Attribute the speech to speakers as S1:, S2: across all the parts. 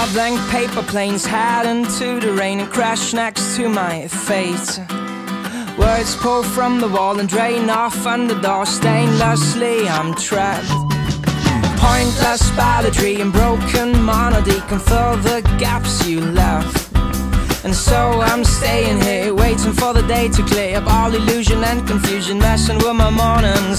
S1: blank paper planes head into the rain and crash next to my fate. Words pour from the wall and drain off under the door. Stainlessly I'm trapped. Pointless balladry and broken monody can fill the gaps you left. And so I'm staying here, waiting for the day to clear up all illusion and confusion, messing with my morning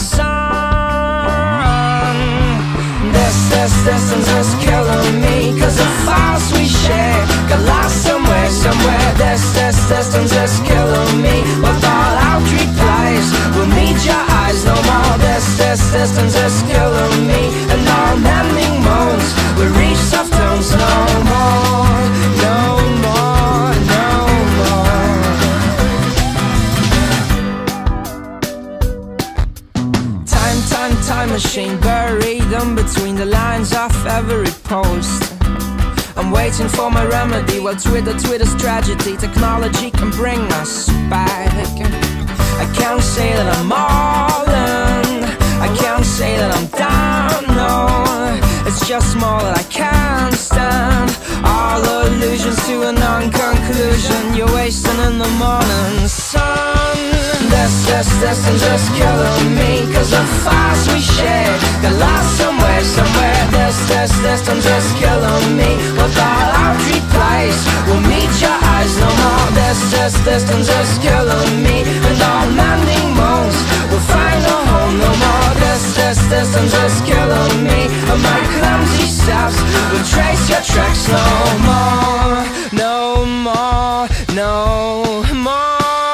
S1: sun. This distance is killing me, cause the files we share got lost somewhere. This distance is killing me, with all our replies will meet your eyes no more. This distance is killing me, and all mending moans will reach soft tones no more, no more, no more. Time machine buried in between the lines of every post. I'm waiting for my remedy while Twitter's tragedy. Technology can bring us back. I can't say that I'm all in, I can't say that I'm down, no. It's just more that I can't stand. All illusions to a non-conclusion. You're wasting in the morning sun. This distance is killing me, cause the files we share got lost somewhere. This distance is killing me, with all our replies will meet your eyes no more. This distance is killing me, and all mending moans will find a home no more. This distance is killing me, and my clumsy steps will trace your tracks no more, no more, no more.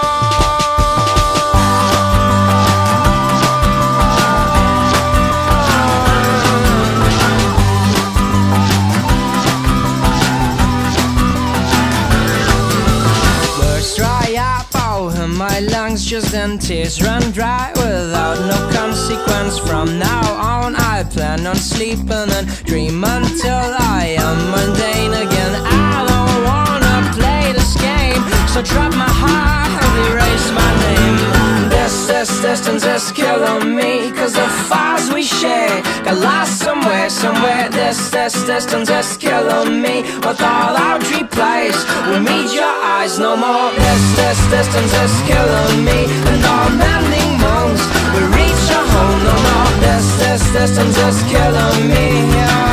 S1: My lungs just then tears run dry without no consequence. From now on I plan on sleeping and dream until I am mundane again. I don't wanna play this game, so drop my heart and erase my name. This distance is killing me, cause the files we share got lost somewhere. This distance is killing me, with all our replies will meet your eyes no more. This distance is killing me, and all mending moans will reach your home no more. This distance is killing me, yeah.